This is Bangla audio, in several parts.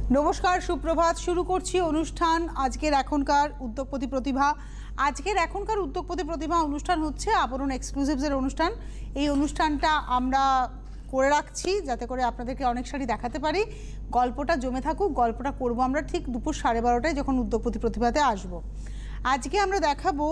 নমস্কার, সুপ্রভাত। শুরু করছি অনুষ্ঠান আজকের এখনকার উদ্যোগপতি প্রতিভা। আজকের এখনকার উদ্যোগপতি প্রতিভা অনুষ্ঠান হচ্ছে আবরণ এক্সক্লুসিভসের অনুষ্ঠান। এই অনুষ্ঠানটা আমরা করে রাখছি যাতে করে আপনাদেরকে অনেক শাড়ি দেখাতে পারি। গল্পটা জমে থাকুক, গল্পটা করব আমরা ঠিক দুপুর 12:30টায় যখন উদ্যোগপতি প্রতিভাতে আসব। আজকে আমরা দেখাবো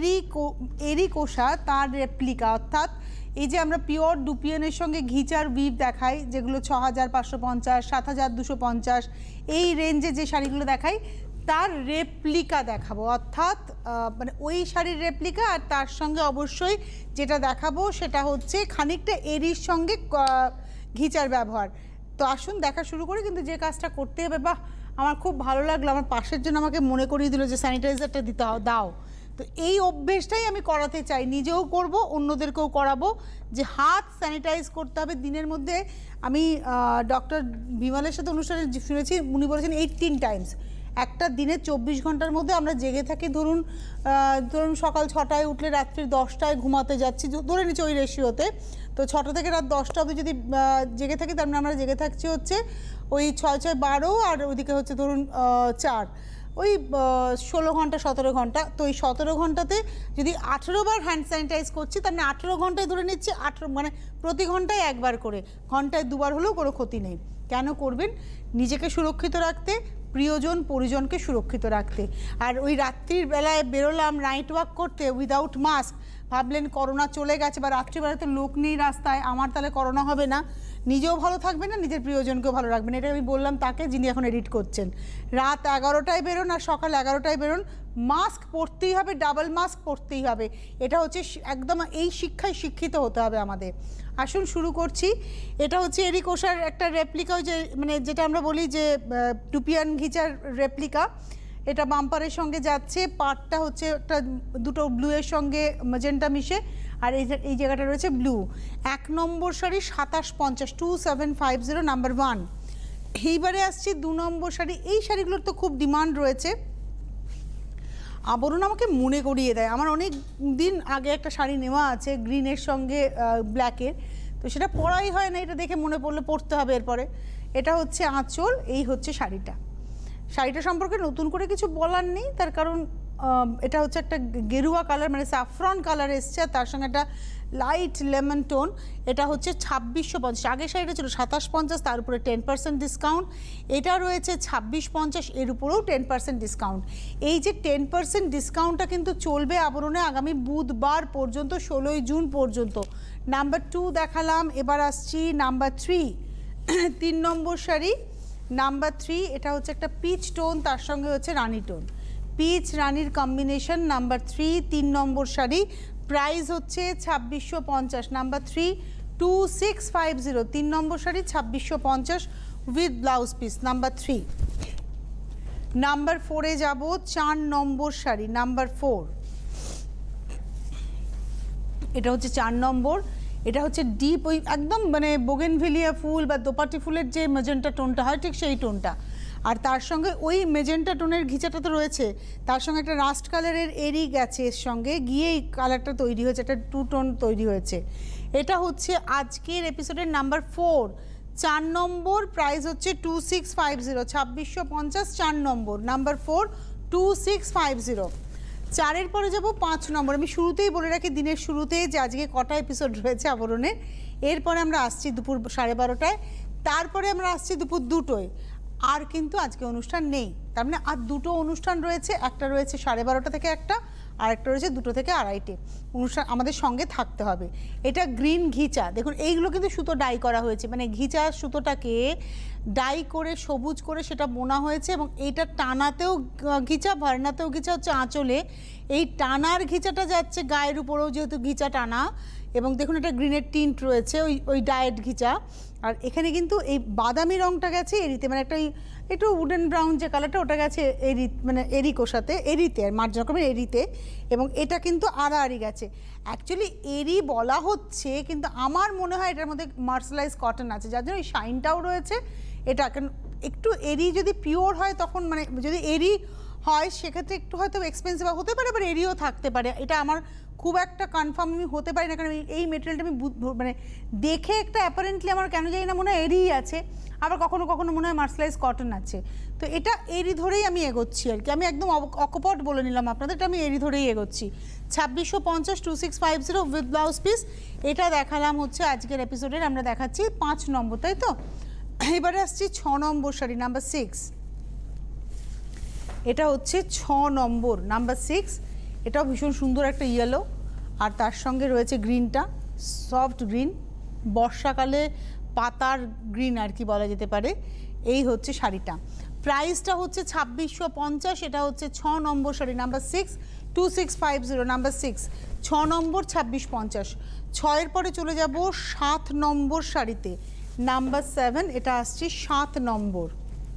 এরি কোষা তার রেপ্লিকা, অর্থাৎ এই যে আমরা পিওর ডুপিয়ানের সঙ্গে ঘিচার উইভ দেখাই, যেগুলো 6550, 7250 এই রেঞ্জে যে শাড়িগুলো দেখাই তার রেপ্লিকা দেখাবো, অর্থাৎ মানে ওই শাড়ির রেপ্লিকা। আর তার সঙ্গে অবশ্যই যেটা দেখাবো সেটা হচ্ছে খানিকটা এরির সঙ্গে ঘিচার ব্যবহার। তো আসুন দেখা শুরু করি। কিন্তু যে কাজটা করতে হবে, বাহ আমার খুব ভালো লাগলো, আমার পাশের জন্য আমাকে মনে করিয়ে দিল যে স্যানিটাইজারটা দাও। তো এই অভ্যেসটাই আমি করাতে চাই, নিজেও করব, অন্যদেরকেও করাবো, যে হাত স্যানিটাইজ করতে হবে দিনের মধ্যে। আমি ডক্টর বিমলের সাথে অনুষ্ঠানে শুনেছি, উনি বলেছেন 18 টাইমস। একটা দিনে 24 ঘন্টার মধ্যে আমরা জেগে থাকি, ধরুন সকাল 6টায় উঠলে রাত্রি 10টায় ঘুমাতে যাচ্ছি, ধরে নিচ্ছি ওই রেশিওতে। তো 6টা থেকে রাত 10টা অবধি যদি জেগে থাকি, তার মানে আমরা জেগে থাকছি হচ্ছে ওই 6×6=12, আর ওইদিকে হচ্ছে ধরুন 4, ওই 16 ঘন্টা 17 ঘন্টা। তো এই 17 ঘন্টাতে যদি 18 বার হ্যান্ড স্যানিটাইজ করছি, তার মানে 18 ঘন্টায় ধরে নিচ্ছি 18, মানে প্রতি ঘন্টায় একবার করে, ঘন্টায় 2বার হলেও কোনো ক্ষতি নেই। কেন করবেন? নিজেকে সুরক্ষিত রাখতে, প্রিয়জন পরিজনকে সুরক্ষিত রাখতে। আর ওই রাত্রির বেলায় বেরোলাম নাইট ওয়াক করতে উইদাউট মাস্ক, ভাবলেন করোনা চলে গেছে বা রাত্রিবেলায় তো লোক নেই রাস্তায়, আমার তাহলে করোনা হবে না, নিজেও ভালো থাকবেন না, নিজের প্রিয়জনকেও ভালো রাখবেন। এটা আমি বললাম তাকে, যিনি এখন এডিট করছেন। রাত 11টায় বেরোন আর সকাল 11টায় বেরোন, মাস্ক পরতেই হবে, ডাবল মাস্ক পরতেই হবে। এটা হচ্ছে একদম, এই শিক্ষায় শিক্ষিত হতে হবে আমাদের। আসুন শুরু করছি। এটা হচ্ছে এরি কোষার একটা রেপ্লিকা, যে মানে যেটা আমরা বলি যে ডুপিয়ান ঘিচার রেপ্লিকা। এটা বাম্পারের সঙ্গে যাচ্ছে, পাটটা হচ্ছে একটা দুটো ব্লুয়ের সঙ্গে ম্যাজেন্টা মিশে, আর এই জায়গাটা রয়েছে ব্লু। 1 নম্বর শাড়ি 2750, 2750 নাম্বার 1। এইবারে আসছি 2 নম্বর শাড়ি। এই শাড়িগুলোর তো খুব ডিমান্ড রয়েছে। আবরণ আমাকে মনে করিয়ে দেয়, আমার অনেক দিন আগে একটা শাড়ি নেওয়া আছে গ্রিনের সঙ্গে ব্ল্যাকের, তো সেটা পরাই হয় না, এটা দেখে মনে পড়লে পরতে হবে এরপরে। এটা হচ্ছে আঁচল, এই হচ্ছে শাড়িটা। শাড়িটা সম্পর্কে নতুন করে কিছু বলার নেই, তার কারণ এটা হচ্ছে একটা গেরুয়া কালার, মানে স্যাফরন কালার এসছে, আর তার সঙ্গে একটা লাইট লেমন টোন। এটা হচ্ছে 2650। আগের শাড়িটা ছিল 2750, তার উপরে 10% ডিসকাউন্ট। এটা রয়েছে 2650, এর উপরেও 10% ডিসকাউন্ট। এই যে 10% ডিসকাউন্টটা কিন্তু চলবে আবরণে আগামী বুধবার পর্যন্ত, 16ই জুন পর্যন্ত। নাম্বার 2 দেখালাম, এবার আসছি নাম্বার 3, 3 নম্বর শাড়ি নাম্বার 3। এটা হচ্ছে একটা পিচ টোন, তার সঙ্গে হচ্ছে রানী টোন, পিচ রানীর কম্বিনেশন। নাম্বার 3, 3 নম্বর শাড়ি, প্রাইস হচ্ছে 2650। নাম্বার 3 2650, 3 নম্বর sari 2650 with blouse piece. Number 3। Number 4-এ যাব, 4 নম্বর শাড়ি নাম্বার 4। এটা হচ্ছে 4 নম্বর। এটা হচ্ছে ডিপ ওই একদম মানে বোগেনভিলিয়া ফুল বা দোপাটি ফুলের যে মেজেন্টা টোনটা হয়, ঠিক সেই টোনটা। আর তার সঙ্গে ওই মেজেন্টা টোনের ঘিচাটা তো রয়েছে, তার সঙ্গে একটা রাস্ট কালারের এরি গেছে এর সঙ্গে গিয়ে এই কালারটা তৈরি হয়েছে, একটা 2 টোন তৈরি হয়েছে। এটা হচ্ছে আজকের এপিসোডের নাম্বার 4, 4 নম্বর। প্রাইস হচ্ছে 2650, 2650, 4 নম্বর। নাম্বার 4 2650। 4-এর পরে যাব 5 নম্বর। আমি শুরুতেই বলে রাখি দিনের শুরুতেই যে আজকে কটা এপিসোড রয়েছে আবরণের। এরপরে আমরা আসছি দুপুর 12:30টায়, তারপরে আমরা আসছি দুপুর 2টোয়। আর কিন্তু আজকে অনুষ্ঠান নেই, তার মানে আর 2টো অনুষ্ঠান রয়েছে। একটা রয়েছে 12:30 থেকে একটা, আর একটা রয়েছে 2টো থেকে 2:30টে। অনুষ্ঠান আমাদের সঙ্গে থাকতে হবে। এটা গ্রিন ঘিচা, দেখুন এইগুলো কিন্তু সুতো ডাই করা হয়েছে, মানে ঘিচা সুতোটাকে ডাই করে সবুজ করে সেটা বোনা হয়েছে। এবং এইটা টানাতেও ঘিচা, ভার্নাতেও ঘিচা, হচ্ছে আঁচলে এই টানার ঘিচাটা যাচ্ছে গায়ের উপরেও, যেহেতু ঘিচা টানা। এবং দেখুন এটা গ্রিনের টিন্ট রয়েছে, ওই ডায়েট ঘিচা। আর এখানে কিন্তু এই বাদামি রঙটা গেছে এরিতে, মানে একটা একটু উডেন ব্রাউন যে কালারটা, ওটা গেছে এরি, মানে এরি কোষাতে, এরিতে, আর মার্জিন রকমের এরিতে। এবং এটা কিন্তু আড়াআড়ি গেছে। অ্যাকচুয়ালি এরি বলা হচ্ছে, কিন্তু আমার মনে হয় এটার মধ্যে মার্শালাইজ কটন আছে, যার জন্য এই শাইনটাও রয়েছে। এটা একটু এরি যদি পিওর হয় তখন, মানে যদি এরি হয় সেক্ষেত্রে একটু হয়তো এক্সপেন্সিভ হতে পারে, আবার এরিও থাকতে পারে। এটা আমার খুব একটা কনফার্ম আমি হতে পারি না, কারণ এই মেটেরিয়ালটা আমি মানে দেখে একটা অ্যাপারেন্টলি আমার কেন জানি না মনে হয় এরিই আছে। আবার কখনো কখনো মনে হয় মার্সেলাইজ কটন আছে। তো এটা এরি ধরেই আমি এগোচ্ছি আর কি, আমি একদম অকপট বলে নিলাম আপনাদের, এটা আমি এরি ধরেই এগোচ্ছি। 2650 2650 উইথ ব্লাউজ পিস, এটা দেখালাম হচ্ছে আজকের এপিসোডের, আমরা দেখাচ্ছি 5 নম্বর, তাই তো? এবারে আসছি 6 নম্বর শাড়ি, নাম্বার 6। এটা হচ্ছে 6 নম্বর, নাম্বার 6। এটাও ভীষণ সুন্দর একটা ইয়েলো, আর তার সঙ্গে রয়েছে গ্রিনটা, সফট গ্রিন, বর্ষাকালে পাতার গ্রিন আর কি বলা যেতে পারে। এই হচ্ছে শাড়িটা, প্রাইসটা হচ্ছে 2650। এটা হচ্ছে 6 নম্বর শাড়ি, নাম্বার 6, 2650, নাম্বার 6, 6 নম্বর 2650। 6-এর পরে চলে যাব 7 নম্বর শাড়িতে, নাম্বার 7। এটা আসছে 7 নম্বর,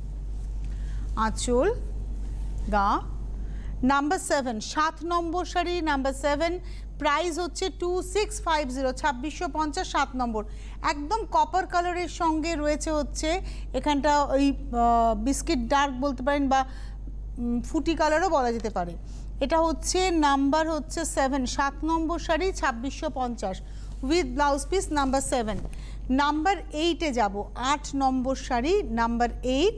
আঁচল গা, নাম্বার 7, 7 নম্বর শাড়ি, নাম্বার 7। প্রাইস হচ্ছে 2650, 2650, 7 নম্বর। একদম কপার কালারের সঙ্গে রয়েছে হচ্ছে এখানটা ওই বিস্কিট ডার্ক বলতে পারেন, বা ফুটি কালারও বলা যেতে পারে। এটা হচ্ছে নাম্বার হচ্ছে 7, 7 নম্বর sari, 2650 with blouse piece, number 7। Number 8-এ যাব, 8 নম্বর শাড়ি, নাম্বার 8।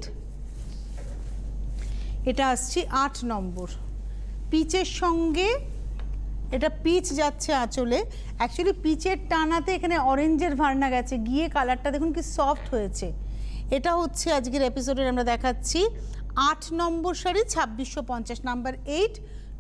এটা আসছি 8 নম্বর, পিচের সঙ্গে, এটা পিচ যাচ্ছে আঁচলে। অ্যাকচুয়ালি পিচের টানাতে এখানে অরেঞ্জের ভার্না গেছে গিয়ে, কালারটা দেখুন কি সফট হয়েছে। এটা হচ্ছে আজকের এপিসোডের আমরা দেখাচ্ছি 8 নম্বর শাড়ি, 2650, নাম্বার 8,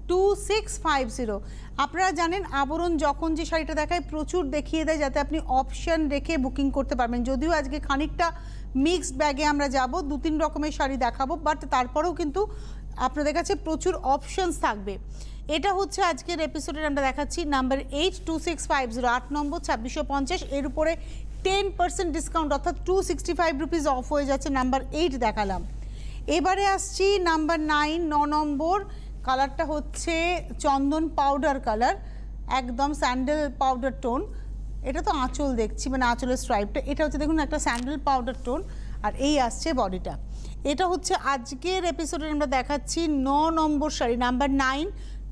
2650। আপনারা জানেন আবরণ যখন যে শাড়িটা দেখায় প্রচুর দেখিয়ে দেয়, যাতে আপনি অপশান রেখে বুকিং করতে পারবেন। যদিও আজকে খানিকটা মিক্সড ব্যাগে আমরা যাব, 2-3 রকমের শাড়ি দেখাবো, বাট তারপরেও কিন্তু আপনাদের কাছে প্রচুর অপশানস থাকবে। এটা হচ্ছে আজকের এপিসোডের আমরা দেখাচ্ছি নাম্বার 8, 2650, 8 নম্বর 2650। এর উপরে 10% ডিসকাউন্ট, অর্থাৎ 265 রুপিস অফ হয়ে যাচ্ছে, নাম্বার 8 দেখালাম। এবারে আসছি নাম্বার 9, 9 নম্বর। কালারটা হচ্ছে চন্দন পাউডার কালার, একদম স্যান্ডেল পাউডার টোন। এটা তো আঁচল দেখছি, মানে আঁচলের স্ট্রাইপটা, এটা হচ্ছে দেখুন একটা স্যান্ডেল পাউডার টোন, আর এই আসছে বডিটা। এটা হচ্ছে আজকের এপিসোডে আমরা দেখাচ্ছি 9 নম্বর শাড়ি, নাম্বার 9,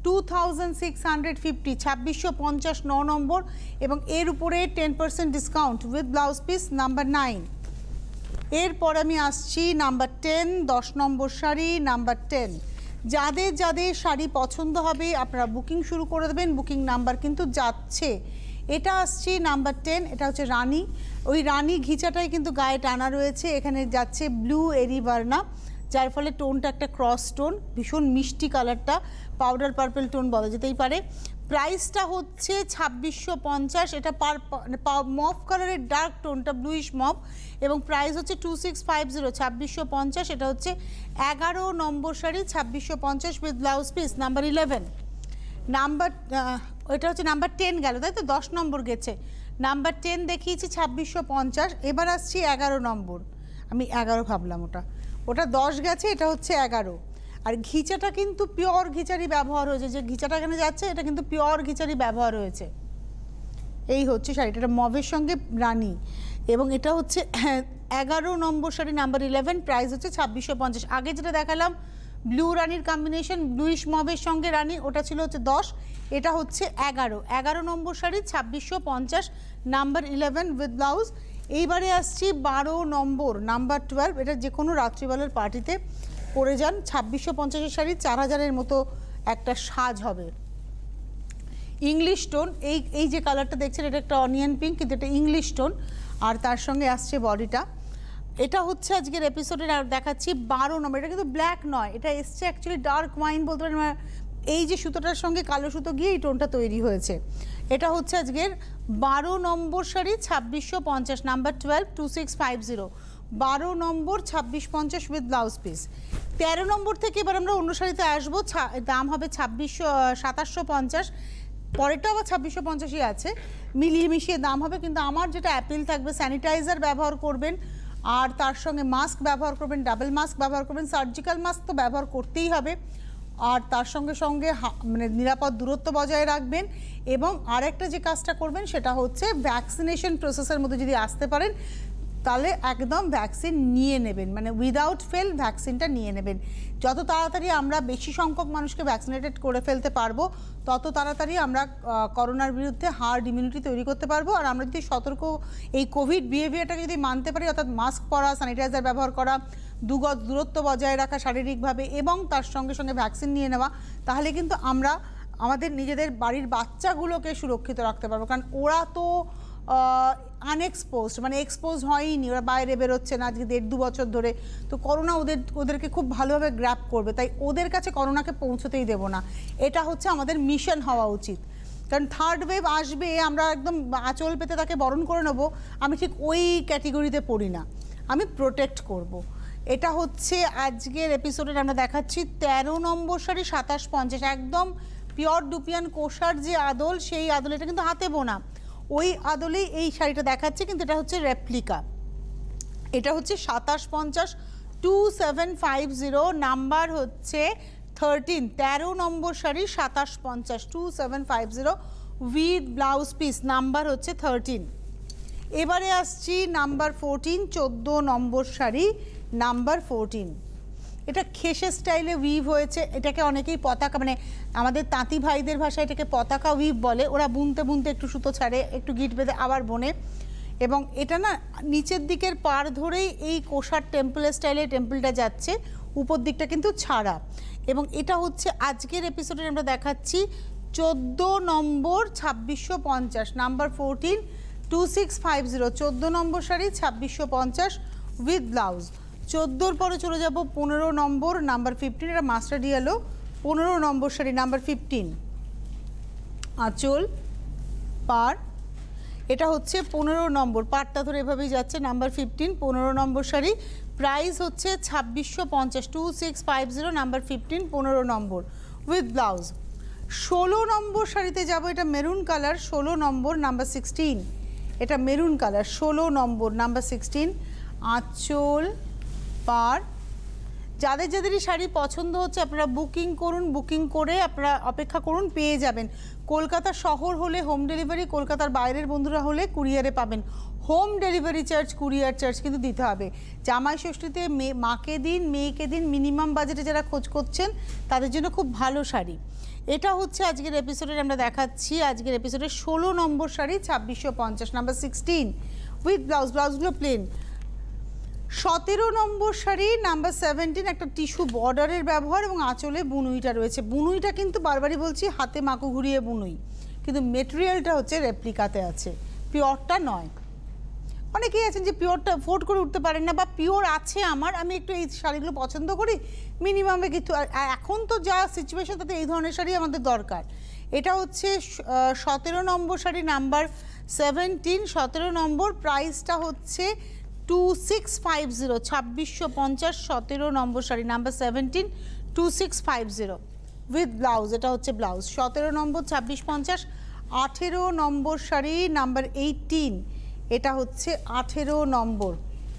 2650, 2650, 9 নম্বর, এবং এর উপরে 10% discount with blouse piece, number 9। এরপর আমি আসছি নাম্বার 10, 10 নম্বর শাড়ি, নাম্বার 10। যাদের যাদের শাড়ি পছন্দ হবে আপনারা বুকিং শুরু করে দেবেন, বুকিং নাম্বার কিন্তু যাচ্ছে। এটা আসছি নাম্বার 10, এটা হচ্ছে রানী, ওই রানী ঘিচাটাই কিন্তু গায়ে টানা রয়েছে, এখানে যাচ্ছে ব্লু এরি ভার্না, যার ফলে টোনটা একটা ক্রস টোন, ভীষণ মিষ্টি কালারটা, পাউডার পার্পল টোন বলা যেতেই পারে। প্রাইসটা হচ্ছে 2650, এটা মফ কালারের ডার্ক টোনটা ব্লুইশ মফ, এবং প্রাইস হচ্ছে 2650, 2650। এটা হচ্ছে 11 নম্বর sari, 2650 with blouse piece, number 11। Number এটা হচ্ছে নাম্বার 10 গেল, তাই তো? 10 নম্বর গেছে, নাম্বার 10 দেখিয়েছি 2650। এবার আসছি 11 নম্বর, আমি 11 ভাবলাম, ওটা 10 গেছে, এটা হচ্ছে 11। আর ঘিচাটা কিন্তু পিওর ঘিচারি ব্যবহার হয়েছে, যে ঘিচাটা এখানে যাচ্ছে এটা কিন্তু পিওর ঘিচারি ব্যবহার হয়েছে। এই হচ্ছে শাড়িটা, এটা মভের সঙ্গে রানী, এবং এটা হচ্ছে 11 নম্বর শাড়ি, নাম্বার 11। প্রাইস হচ্ছে 2650। আগে যেটা দেখালাম ব্লু রানীর কম্বিনেশন, ব্লুইশ মভের সঙ্গে রানী, ওটা ছিল হচ্ছে 10, এটা হচ্ছে 11 নম্বর শাড়ি, 2650, নাম্বার 11 উইথ ব্লাউজ। এইবারে আসছি 12 নম্বর, নাম্বার 12। এটা যে কোনো রাত্রিবেলার পার্টিতে পরে যান, 2650-এর শাড়ি, 4000-এর মতো একটা সাজ হবে। ইংলিশ টোন, এই যে কালারটা দেখছেন এটা একটা অনিয়ন পিঙ্ক, কিন্তু এটা ইংলিশ টোন, আর তার সঙ্গে আসছে বডিটা। এটা হচ্ছে আজকের এপিসোডে দেখাচ্ছি 12 নম্বর। এটা কিন্তু ব্ল্যাক নয়, এটা এসছে অ্যাকচুয়ালি ডার্ক ওয়াইন বলতে পারেন, এই যে সুতোটার সঙ্গে কালো সুতো গিয়ে এই টোনটা তৈরি হয়েছে। এটা হচ্ছে আজকের 12 নম্বর শাড়ি, 2650, নাম্বার 12, 2650, 12 নম্বর 2650 উইথ ব্লাউজ পিস। 13 নম্বর থেকে এবার আমরা অন্য শাড়িতে আসবো, দাম হবে 2750। পরেরটা আবার 2650-ই আছে, মিলিয়ে মিশিয়ে দাম হবে, কিন্তু আমার যেটা অ্যাপিল থাকবে, স্যানিটাইজার ব্যবহার করবেন, আর তার সঙ্গে মাস্ক ব্যবহার করবেন, ডাবল মাস্ক ব্যবহার করবেন, সার্জিক্যাল মাস্ক তো ব্যবহার করতেই হবে, আর তার সঙ্গে সঙ্গে মানে নিরাপদ দূরত্ব বজায় রাখবেন। এবং আরেকটা যে কাজটা করবেন সেটা হচ্ছে ভ্যাকসিনেশন প্রসেসের মধ্যে যদি আসতে পারেন, তাহলে একদম ভ্যাকসিন নিয়ে নেবেন, মানে উইদাউট ফেল ভ্যাকসিনটা নিয়ে নেবেন। যত তাড়াতাড়ি আমরা বেশি সংখ্যক মানুষকে ভ্যাকসিনেটেড করে ফেলতে পারবো তত তাড়াতাড়ি আমরা করোনার বিরুদ্ধে হার্ড ইমিউনিটি তৈরি করতে পারবো। আর আমরা যদি সতর্ক এই কোভিড বিহেভিয়ারটাকে যদি মানতে পারি, অর্থাৎ মাস্ক পরা, স্যানিটাইজার ব্যবহার করা, 2 গজ দূরত্ব বজায় রাখা শারীরিকভাবে এবং তার সঙ্গে সঙ্গে ভ্যাকসিন নিয়ে নেওয়া, তাহলে কিন্তু আমরা আমাদের নিজেদের বাড়ির বাচ্চাগুলোকে সুরক্ষিত রাখতে পারবো। কারণ ওরা তো আনএক্সপোজড, মানে এক্সপোজ হয়নি, ওরা বাইরে বেরোচ্ছে না আজকে 1.5-2 বছর ধরে, তো করোনা ওদেরকে খুব ভালোভাবে গ্র্যাপ করবে, তাই ওদের কাছে করোনাকে পৌঁছতেই দেবো না। এটা হচ্ছে আমাদের মিশন হওয়া উচিত। কারণ থার্ড ওয়েভ আসবে, আমরা একদম আঁচল পেতে তাকে বরণ করে নেবো, আমি ঠিক ওই ক্যাটেগরিতে পড়ি না, আমি প্রোটেক্ট করব। এটা হচ্ছে আজকের এপিসোডে আমরা দেখাচ্ছি 13 নম্বর শাড়ি 2750, একদম পিওর ডুপিয়ান কোষার যে আদল, সেই আদল, এটা কিন্তু হাতে বোনা, ওই আদলেই এই শাড়িটা দেখাচ্ছে, কিন্তু এটা হচ্ছে রেপ্লিকা। এটা হচ্ছে 2750, 2750, নাম্বার হচ্ছে 13, 13 নম্বর sari 2750, 2750 with blouse piece, number হচ্ছে 13। এবারে আসছি নাম্বার 14, 14 নম্বর শাড়ি নাম্বার 14। এটা খেসে স্টাইলে উইভ হয়েছে, এটাকে অনেকেই পতাকা, মানে আমাদের তাঁতি ভাইদের ভাষায় এটাকে পতাকা উইভ বলে। ওরা বুনতে বুনতে একটু সুতো ছাড়ে, একটু গিট বেঁধে আবার বোনে, এবং এটা না নিচের দিকের পাড় ধরেই এই কোষার টেম্পলের স্টাইলে টেম্পলটা যাচ্ছে, উপর দিকটা কিন্তু ছাড়া। এবং এটা হচ্ছে আজকের এপিসোডে আমরা দেখাচ্ছি 14 নম্বর 2650, নাম্বার 14, 2650, 14 নম্বর শাড়ি 2650 উইথ ব্লাউজ। 14-র পরে চলে যাব 15 নম্বর, নাম্বার 15, এটা মাস্টার্ড ইয়েলো, 15 নম্বর শাড়ি নাম্বার 15, আঁচল পাড়, এটা হচ্ছে 15 নম্বর, পাড়টা ধরে এভাবেই যাচ্ছে, নাম্বার 15, 15 নম্বর শাড়ি, প্রাইস হচ্ছে 2650, 2650, নাম্বার 15, 15 নম্বর উইথ ব্লাউজ। 16 নম্বর শাড়িতে যাব, এটা মেরুন কালার, 16 নম্বর নাম্বার 16, এটা মেরুন কালার, 16 নম্বর নাম্বার 16, আঁচল পাড়। যাদের যাদেরই শাড়ি পছন্দ হচ্ছে আপনারা বুকিং করুন, বুকিং করে আপনারা অপেক্ষা করুন, পেয়ে যাবেন। কলকাতা শহর হলে হোম ডেলিভারি, কলকাতার বাইরের বন্ধুরা হলে কুরিয়ারে পাবেন। Home delivery charge, courier charge কিন্তু দিতে হবে। জামাই ষষ্ঠীতে মাকে দিন, মেয়েকে দিন, মিনিমাম বাজেটে যারা খোঁজ করছেন তাদের জন্য খুব ভালো শাড়ি। এটা হচ্ছে আজকের এপিসোডে আমরা দেখাচ্ছি, আজকের এপিসোডে 16 নম্বর শাড়ি 2650, নাম্বার 16 উইথ ব্লাউজ, ব্লাউজগুলো প্লেন। 17 নম্বর শাড়ি নাম্বার 17, একটা টিস্যু বর্ডারের ব্যবহার এবং আঁচলে বুনুইটা রয়েছে। বুনুইটা কিন্তু বারবারই বলছি হাতে মাকু ঘুরিয়ে বুনুই, কিন্তু মেটেরিয়ালটা হচ্ছে রেপ্লিকাতে আছে, পিওরটা নয়। অনেকেই আছেন যে পিওরটা অ্যাফোর্ড করে উঠতে পারেন না, বা পিওর আছে আমার, আমি একটু এই শাড়িগুলো পছন্দ করি, মিনিমামে কিন্তু এখন তো যা সিচুয়েশন তাতে এই ধরনের শাড়ি আমাদের দরকার। এটা হচ্ছে 17 নম্বর শাড়ি নাম্বার 17, 17 নম্বর, প্রাইসটা হচ্ছে 2650, 2650, 17 নম্বর শাড়ি নাম্বার 17, 2650 উইথ ব্লাউজ, এটা হচ্ছে ব্লাউজ। 17 নম্বর 2650। 18 নম্বর শাড়ি নাম্বার 18, এটা হচ্ছে 18 নম্বর,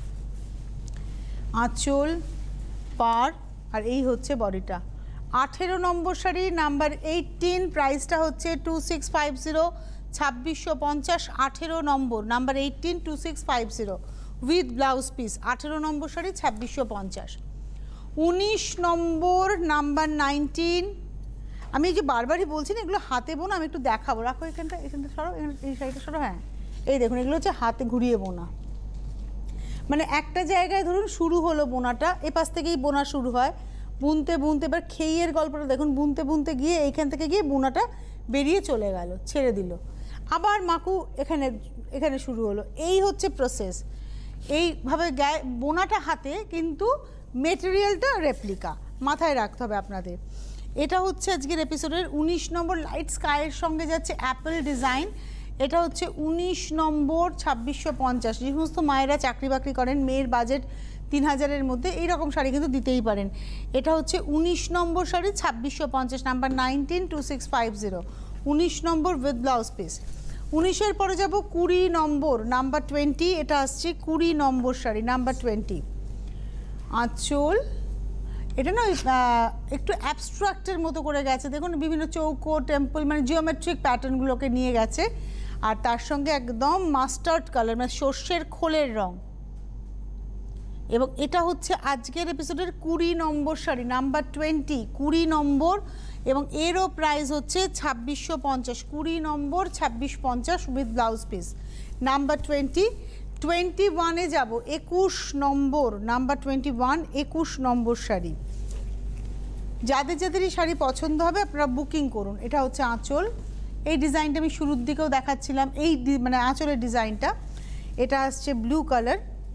আঁচল পাড় আর এই হচ্ছে বডিটা। 18 নম্বর শাড়ি নাম্বার 18, প্রাইসটা হচ্ছে 2650, 2650, 18 নম্বর নাম্বার 18, 2650 উইথ ব্লাউজ পিস। 18 নম্বর শাড়ি 2650। 19 নম্বর নাম্বার 19, আমি এই যে বারবারই বলছি না এগুলো হাতে বোনা, আমি একটু দেখাবো, রাখো এখানটা, এখানটা সরো, এই শাড়িটা সরো, হ্যাঁ এই দেখুন এগুলো হচ্ছে হাতে ঘুরিয়ে বোনা, মানে একটা জায়গায় ধরুন শুরু হলো বোনাটা, এপাশ থেকেই বোনা শুরু হয়, বুনতে বুনতে, এবার খেইয়ের গল্পটা দেখুন, বুনতে বুনতে গিয়ে এইখান থেকে গিয়ে বোনাটা বেরিয়ে চলে গেল, ছেড়ে দিল, আবার মাকু এখানে এখানে শুরু হলো, এই হচ্ছে প্রসেস। এইভাবে গায়ে বোনাটা হাতে, কিন্তু মেটেরিয়ালটা রেপ্লিকা, মাথায় রাখতে হবে আপনাদের। এটা হচ্ছে আজকের এপিসোডের 19 নম্বর, লাইট স্কাইয়ের সঙ্গে যাচ্ছে অ্যাপেল ডিজাইন। এটা হচ্ছে 19 নম্বর 2650। যে সমস্ত মায়েরা চাকরি বাকরি করেন, মেয়ের বাজেট 3000-এর মধ্যে, এইরকম শাড়ি কিন্তু দিতেই পারেন। এটা হচ্ছে 19 নম্বর শাড়ি 2650, নাম্বার 19, 2650, 19 নম্বর উইথ ব্লাউজ পিস। 19-এর পরে যাব 20 নম্বর নাম্বার 20, এটা আসছে 20 নম্বর শাড়ি নাম্বার 20, আঁচল। এটা না একটু অ্যাবস্ট্রাক্টের মতো করে গেছে, দেখুন বিভিন্ন চৌকো টেম্পল, মানে জিওমেট্রিক প্যাটার্নগুলোকে নিয়ে গেছে, আর তার সঙ্গে একদম মাস্টার্ড কালার, মানে সর্ষের খোলের রং, এবং এটা হচ্ছে আজকের এপিসোডের 20 নম্বর শাড়ি, নাম্বার 20, 20 নম্বর, এবং এরও প্রাইস হচ্ছে 2650, 20 নম্বর 2650 উইথ ব্লাউজ পিস। নাম্বার 20, 21-এ যাব, 21 নম্বর, নাম্বার 21, 21 নম্বর শাড়ি। যাদের যাদের এই শাড়ি পছন্দ হবে আপনারা বুকিং করুন। এটা হচ্ছে আঁচল, এই ডিজাইনটা আমি শুরুর দিকেও দেখাচ্ছিলাম, এই মানে আঁচলের ডিজাইনটা, এটা আসছে ব্লু কালার।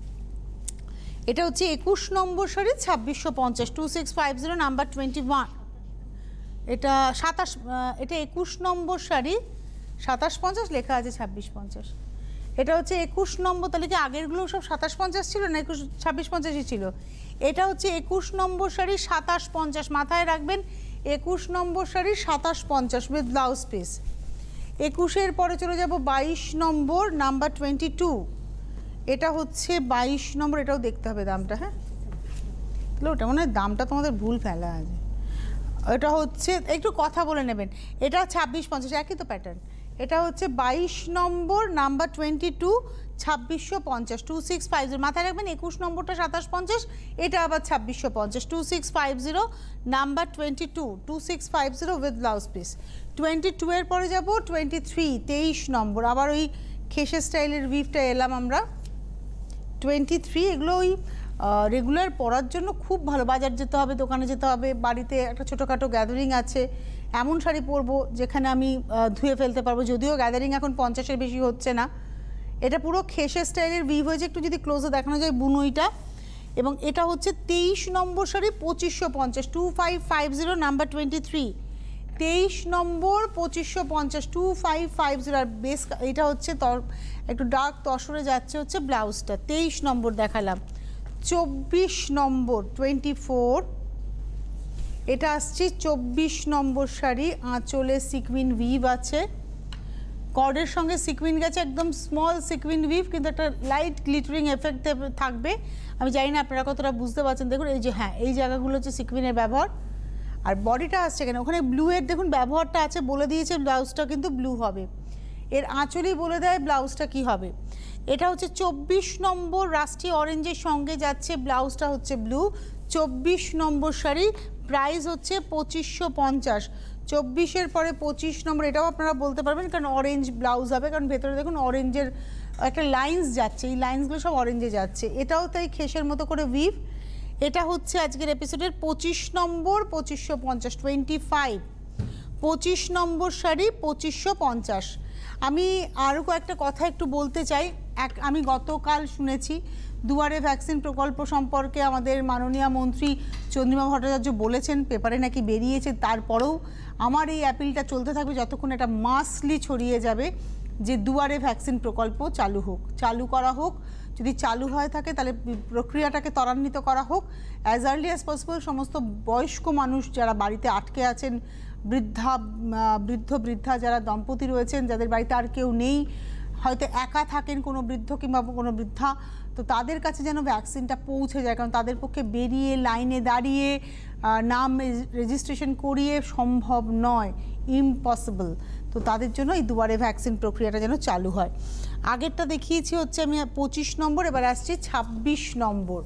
এটা হচ্ছে 21 নম্বর শাড়ি, 2650, 2650, নাম্বার 21। এটা 27, এটা 21 নম্বর শাড়ি, 2750 লেখা আছে 2650। এটা হচ্ছে 21 নম্বর, তাহলে কি আগেরগুলো সব 2750 ছিল না 2650ই ছিল? এটা হচ্ছে 21 নম্বর শাড়ি 2750, মাথায় রাখবেন 21 নম্বর শাড়ি 2750 উইথ ব্লাউজ পিস। 21-এর পরে চলে যাব 22 নম্বর, নাম্বার 22। এটা হচ্ছে 22 নম্বর, এটাও দেখতে হবে দামটা। হ্যাঁ, তাহলে ওটা মনে হয় দামটা তোমাদের ভুল ফেলা আছে। এটা হচ্ছে একটু কথা বলে নেবেন, এটা 2650, একই তো প্যাটার্ন। এটা হচ্ছে 22 নম্বর, নাম্বার 22, 2650, 2650, মাথায় রাখবেন 21 নম্বরটা 2750, এটা আবার 2650, 2650, নাম্বার 22, 2650 উইথ ব্লাউজ পিস। 22-এর পরে যাব 23, 23 নম্বর, আবার ওই খেসে স্টাইলের উইভটা এলাম আমরা। 23, এগুলো ওই রেগুলার পরার জন্য খুব ভালো। বাজার যেতে হবে, দোকানে যেতে হবে, বাড়িতে একটা ছোটোখাটো গ্যাদারিং আছে, এমন শাড়ি পরবো যেখানে আমি ধুয়ে ফেলতে পারবো, যদিও গ্যাদারিং এখন 50-এর বেশি হচ্ছে না। এটা পুরো খেসে স্টাইলের উইভ হয়েছে, একটু যদি ক্লোজে দেখানো যায় বুনইটা। এবং এটা হচ্ছে 23 নম্বর শাড়ি, 2550, 2550, নাম্বার 23, 23 নম্বর 2550, 2550। আর বেশ এটা হচ্ছে একটু ডার্ক তসরে যাচ্ছে হচ্ছে ব্লাউজটা। 23 নম্বর দেখালাম। 24 নম্বর, 24, এটা আসছে 24 নম্বর শাড়ি, আঁচলে সিকুইন উইভ আছে, কর্ডের সঙ্গে সিকুইন গেছে, একদম স্মল সিকুইন উইভ, কিন্তু একটা লাইট গ্লিটারিং এফেক্ট থাকবে। আমি জানি না আপনারা কতটা বুঝতে পারছেন, দেখুন এই যে, হ্যাঁ এই জায়গাগুলো হচ্ছে সিকুইনের ব্যবহার। আর বডিটা আসছে কেন, ওখানে ব্লুয়ের দেখুন ব্যবহারটা আছে, বলে দিয়েছে ব্লাউজটা কিন্তু ব্লু হবে, এর আঁচলই বলে দেয় ব্লাউজটা কি হবে। এটা হচ্ছে 24 নম্বর, রাস্টি অরেঞ্জের সঙ্গে যাচ্ছে, ব্লাউজটা হচ্ছে ব্লু। 24 নম্বর শাড়ি, প্রাইস হচ্ছে 2550। 24-এর পরে 25 নম্বর, এটাও আপনারা বলতে পারবেন কারণ অরেঞ্জ ব্লাউজ হবে, কারণ ভেতরে দেখুন অরেঞ্জের একটা লাইন্স যাচ্ছে, এই লাইন্সগুলো সব অরেঞ্জে যাচ্ছে। এটাও তাই খেসের মতো করে উইভ। এটা হচ্ছে আজকের এপিসোডের 25 নম্বর, 2550, 25, 25 নম্বর শাড়ি 2550। আমি আরও কয়েকটা কথা একটু বলতে চাই। আমি গতকাল শুনেছি দুয়ারে ভ্যাকসিন প্রকল্প সম্পর্কে আমাদের মাননীয় মন্ত্রী চন্দ্রিমা ভট্টাচার্য বলেছেন, পেপারে নাকি বেরিয়েছে। তারপরেও আমার এই অ্যাপিলটা চলতে থাকবে যতক্ষণ এটা মাসলি ছড়িয়ে যাবে যে দুয়ারে ভ্যাকসিন প্রকল্প চালু হোক, চালু করা হোক। যদি চালু হয়ে থাকে তাহলে প্রক্রিয়াটাকে ত্বরান্বিত করা হোক অ্যাজ আর্লি অ্যাজ পসিবল। সমস্ত বয়স্ক মানুষ যারা বাড়িতে আটকে আছেন, বৃদ্ধা যারা দম্পতি রয়েছেন, যাদের বাড়িতে আর কেউ নেই, হয়তো একা থাকেন কোনো বৃদ্ধ কিংবা কোনো বৃদ্ধা, তো তাদের কাছে যেন ভ্যাকসিনটা পৌঁছে যায়, কারণ তাদের পক্ষে বেরিয়ে লাইনে দাঁড়িয়ে নাম রেজিস্ট্রেশন করিয়ে সম্ভব নয়, ইম্পসিবল। তো তাদের জন্য এই দুয়ারে ভ্যাকসিন প্রক্রিয়াটা যেন চালু হয়। আগেরটা দেখিয়েছি হচ্ছে আমি 25 নম্বর, এবার আসছি 26 নম্বর।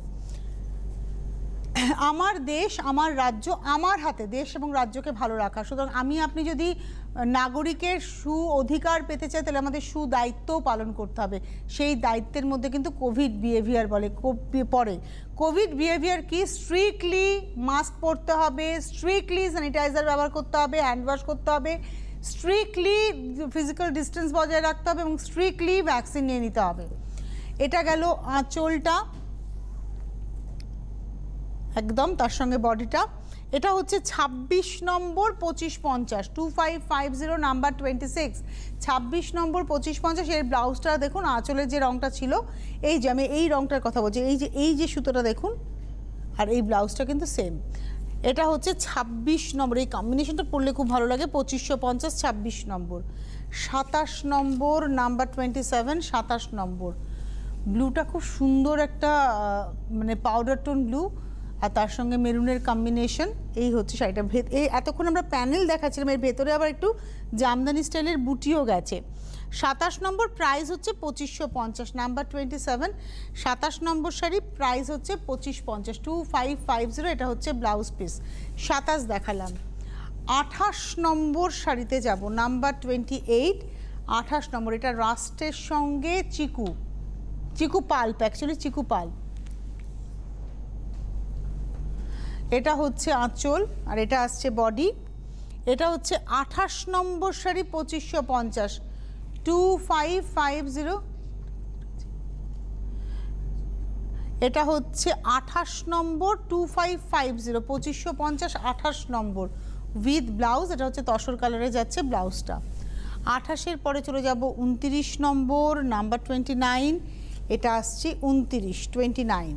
আমার দেশ, আমার রাজ্য, আমার হাতে দেশ এবং রাজ্যকে ভালো রাখা। সুতরাং আপনি যদি নাগরিকের অধিকার পেতে চাই তাহলে আমাদের দায়িত্বও পালন করতে হবে। সেই দায়িত্বের মধ্যে কিন্তু কোভিড বিহেভিয়ার পড়ে। কোভিড বিহেভিয়ার কি? স্ট্রিক্টলি মাস্ক পরতে হবে, স্ট্রিক্টলি স্যানিটাইজার ব্যবহার করতে হবে, হ্যান্ড ওয়াশ করতে হবে, স্ট্রিক্টলি ফিজিক্যাল ডিস্টেন্স বজায় রাখতে হবে এবং স্ট্রিক্টলি ভ্যাকসিন নিয়ে নিতে হবে। এটা গেল আঁচলটা একদম, তার সঙ্গে বডিটা। এটা হচ্ছে 26 নম্বর 2550, 2550, নাম্বার 26, 26 নম্বর 2550। এর ব্লাউজটা দেখুন, আঁচলের যে রঙটা ছিল, এই যে আমি এই রঙটার কথা বলছি, এই যে সুতোটা দেখুন, আর এই ব্লাউজটা কিন্তু সেম। এটা হচ্ছে 26 নম্বর, এই কম্বিনেশনটা পরলে খুব ভালো লাগে। 2550, 26 নম্বর। 27 নম্বর, নাম্বার 27, 27 নম্বর। ব্লুটা খুব সুন্দর একটা মানে পাউডার টোন ব্লু, আর তার সঙ্গে মেরুনের কম্বিনেশন। এই হচ্ছে শাড়িটা। এতক্ষণ আমরা প্যানেল দেখাচ্ছিলাম, এর ভেতরে আবার একটু জামদানি স্টাইলের বুটিও গেছে। 27 নম্বর প্রাইস হচ্ছে 2550, নাম্বার 27, 27 নম্বর শাড়ি, প্রাইস হচ্ছে 2550, 2550, এটা হচ্ছে ব্লাউজ পিস। 27 দেখালাম। 28 নম্বর শাড়িতে যাব, নাম্বার 28, 28 নম্বর, এটা রাস্টের সঙ্গে চিকু পাল্প, অ্যাকচুয়ালি চিকু পাল্প। এটা হচ্ছে আঁচল আর এটা আসছে বডি। এটা হচ্ছে 28 নম্বর শাড়ি, 2550, 2550। এটা হচ্ছে 28 নম্বর, 2550, 2550, 28 নম্বর উইথ ব্লাউজ। এটা হচ্ছে তসর কালারে যাচ্ছে ব্লাউজটা। 28-এর পরে চলে যাব 29 নম্বর, নাম্বার 29, এটা আসছে 29।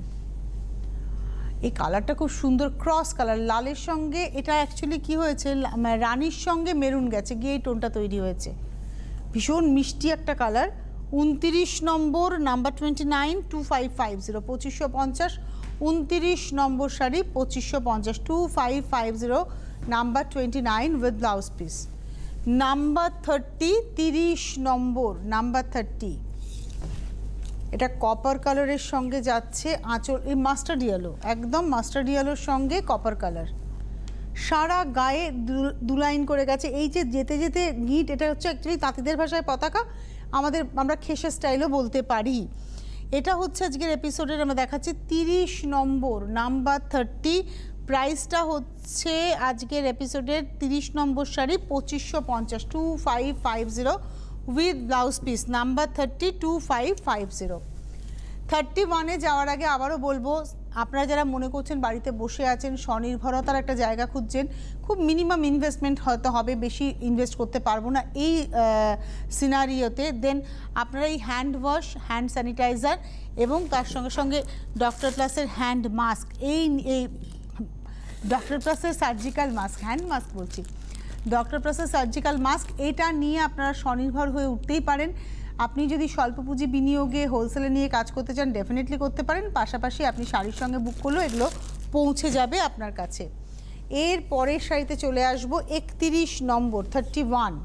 এই কালারটা খুব সুন্দর, ক্রস কালার, লালের সঙ্গে এটা অ্যাকচুয়ালি কি হয়েছে, রানীর সঙ্গে মেরুন গেছে গিয়ে এই টোনটা তৈরি হয়েছে, ভীষণ মিষ্টি একটা কালার। 29 নম্বর, নাম্বার 29, 2550, 2550, 29 নম্বর sari, 2550, 2550, number 29 with blouse piece. Number 30, 30 নম্বর, নাম্বার 30, এটা কপার কালারের সঙ্গে যাচ্ছে আঁচল, এই মাস্টার্ড ইয়েলো, একদম মাস্টার্ড ইয়েলোর সঙ্গে কপার কালার, সারা গায়ে দু লাইন করে গেছে। এই যে যেতে যেতে গিট, এটা হচ্ছে অ্যাকচুয়ালি তাঁতিদের ভাষায় পতাকা, আমরা খেসে স্টাইলও বলতে পারি। এটা হচ্ছে আজকের এপিসোডের আমরা দেখাচ্ছি 30 নম্বর, নাম্বার 30, প্রাইসটা হচ্ছে আজকের এপিসোডের 30 নম্বর sari 2550, 2550 with blouse piece, number 30, 2550। 31-এ যাওয়ার আগে আবারও বলবো, আপনারা যারা মনে করছেন বাড়িতে বসে আছেন, স্বনির্ভরতার একটা জায়গা খুঁজছেন, খুব মিনিমাম ইনভেস্টমেন্ট হয়তো হবে, বেশি ইনভেস্ট করতে পারবো না এই সিনারিওতে, দেন আপনারা এই হ্যান্ড ওয়াশ, হ্যান্ড স্যানিটাইজার এবং তার সঙ্গে সঙ্গে ডক্টর প্লাসের হ্যান্ড মাস্ক, এই ডক্টর প্লাসের সার্জিক্যাল মাস্ক, হ্যান্ড মাস্ক বলছি, ডক্টর প্লাসের সার্জিক্যাল মাস্ক, এটা নিয়ে আপনারা স্বনির্ভর হয়ে উঠতেই পারেন। আপনি যদি স্বল্প পুঁজি বিনিয়োগে হোলসেলে নিয়ে কাজ করতে চান, ডেফিনেটলি করতে পারেন। পাশাপাশি আপনি শাড়ির সঙ্গে বুক করলেও এগুলো পৌঁছে যাবে আপনার কাছে। এর পরের শাড়িতে চলে আসবো 31 নম্বর, 31।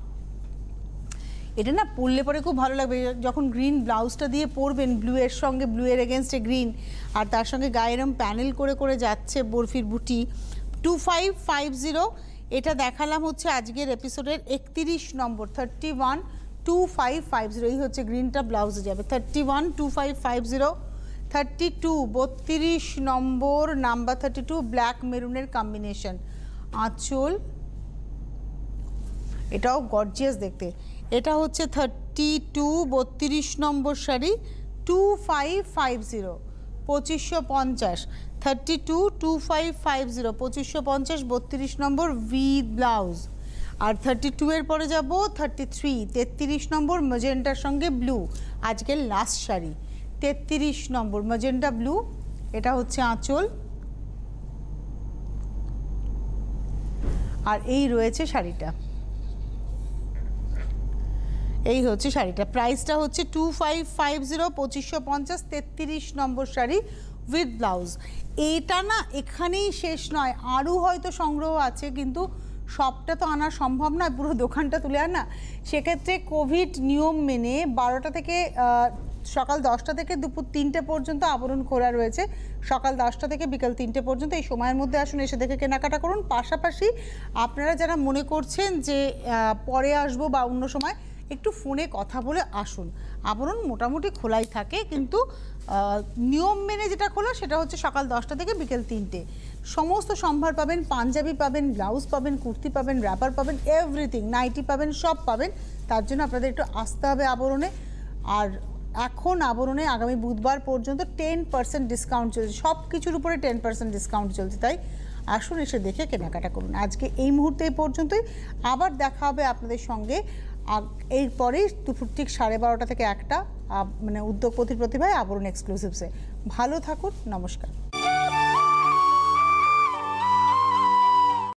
এটা না পরলে পরে খুব ভালো লাগবে, যখন গ্রিন ব্লাউজটা দিয়ে পরবেন, ব্লু এর সঙ্গে, ব্লু এর এগেনস্টে গ্রিন, আর তার সঙ্গে গায়ে এরম প্যানেল করে করে যাচ্ছে বরফির বুটি। 2550, এটা দেখালাম হচ্ছে আজকের এপিসোডের 31 নম্বর, 31, 2550, এই হচ্ছে গ্রিনটা ব্লাউজে যাবে। 31, 2550। 32, 32 নম্বর, নাম্বার 32, ব্ল্যাক মেরুনের কম্বিনেশন, আঁচল, এটাও গর্জিয়াস দেখতে। এটা হচ্ছে 32, 32 নম্বর শাড়ি, 2550, 2550, 32, 2550, 2550, 32 নম্বর উইথ ব্লাউজ। আর 32-এর পরে যাব 33, 33 নম্বর, ম্যাজেন্টার সঙ্গে ব্লু, আজকের লাস্ট শাড়ি, 33 নম্বর ম্যাজেন্টা ব্লু, এটা হচ্ছে আঁচল, আর এই রয়েছে শাড়িটা, এই হচ্ছে শাড়িটা। প্রাইসটা হচ্ছে 2550, 2550, 33 নম্বর শাড়ি উইথ ব্লাউজ। এটা না এখানেই শেষ নয়, আরও হয়তো সংগ্রহ আছে, কিন্তু সবটা তো আনা সম্ভব নয়, পুরো দোকানটা তুলে আনা। সেক্ষেত্রে কোভিড নিয়ম মেনে 12টা থেকে সকাল 10টা থেকে দুপুর 3টে পর্যন্ত আবরণ খোলা রয়েছে, সকাল 10টা থেকে বিকাল 3টে পর্যন্ত। এই সময়ের মধ্যে আসুন, এসে দেখে কেনাকাটা করুন। পাশাপাশি আপনারা যারা মনে করছেন যে পরে আসবো বা অন্য সময়, একটু ফোনে কথা বলে আসুন। আবরণ মোটামুটি খোলাই থাকে, কিন্তু নিয়ম মেনে যেটা খোলা সেটা হচ্ছে সকাল 10টা থেকে বিকেল 3টে। সমস্ত সম্ভার পাবেন, পাঞ্জাবি পাবেন, ব্লাউজ পাবেন, কুর্তি পাবেন, র্যাপার পাবেন, এভরিথিং, নাইটি পাবেন, সব পাবেন। তার জন্য আপনাদের একটু আসতে হবে আবরণে। আর এখন আবরণে আগামী বুধবার পর্যন্ত 10% ডিসকাউন্ট চলছে, সব কিছুর উপরে 10% ডিসকাউন্ট চলছে, তাই আসুন, এসে দেখে কেনাকাটা করুন। আজকে এই মুহূর্তে এই পর্যন্তই, আবার দেখা হবে আপনাদের সঙ্গে এরপরেই দুপুর ঠিক 12:30 থেকে 1টা, মানে উদ্যোগপতির প্রতিভায় আবরণ এক্সক্লুসিভসে। ভালো থাকুন, নমস্কার।